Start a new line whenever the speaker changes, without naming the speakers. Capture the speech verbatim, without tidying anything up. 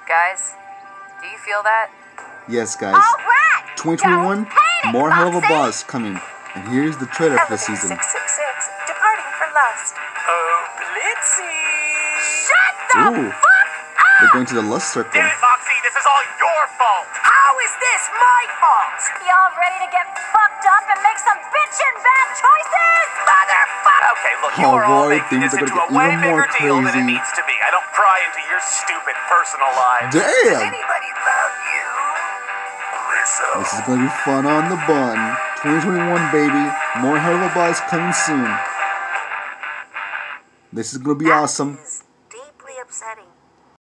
Guys, do you feel that?
Yes, guys.
All right.
twenty twenty-one,
Don't
more
panic,
Helluva
Foxy.
Boss coming. And here's the trailer for the season.
six six six, departing for Lust.
Oh, Blitzy!
Shut the
Ooh.
fuck up!
They're going to the Lust Circle.
Damn it, Foxy, this is all your fault!
How is this my fault?
Y'all ready to get fucked up and make some bitchin' bad choices?
Motherfucker!
Okay, look, you
Oh,
are all
boy,
making
things
this
are
into
gonna
a
get
way
even more
bigger deal than it
crazy.
needs to be. I don't pry into your stupid personal lives.
Damn!
Anybody love you?
This is gonna be fun on the bun. twenty twenty-one, baby. More Helluva Boss coming soon. This is gonna be awesome.